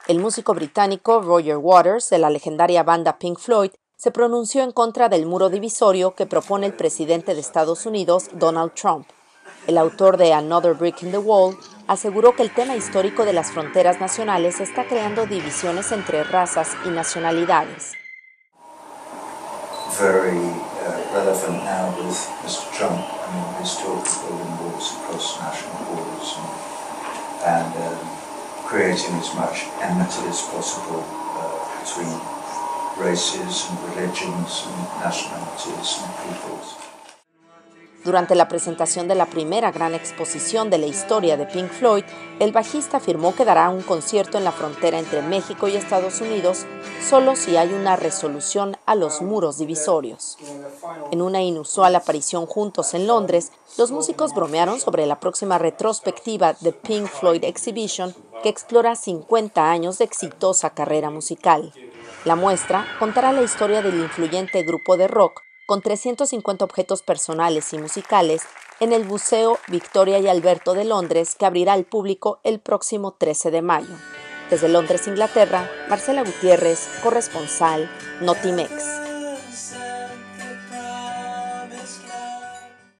El músico británico Roger Waters, de la legendaria banda Pink Floyd, se pronunció en contra del muro divisorio que propone el presidente de Estados Unidos, Donald Trump. El autor de Another Brick in the Wall aseguró que el tema histórico de las fronteras nacionales está creando divisiones entre razas y nacionalidades. Very relevant now with Mr. Trump. I mean, his talk of building walls across national borders and creating as much enmity as possible between races and religions and nationalities and peoples. Durante la presentación de la primera gran exposición de la historia de Pink Floyd, el bajista afirmó que dará un concierto en la frontera entre México y Estados Unidos solo si hay una resolución a los muros divisorios. En una inusual aparición juntos en Londres, los músicos bromearon sobre la próxima retrospectiva de Pink Floyd Exhibition que explora 50 años de exitosa carrera musical. La muestra contará la historia del influyente grupo de rock con 350 objetos personales y musicales en el Museo Victoria y Alberto de Londres, que abrirá al público el próximo 13 de mayo. Desde Londres, Inglaterra, Marcela Gutiérrez, corresponsal, Notimex.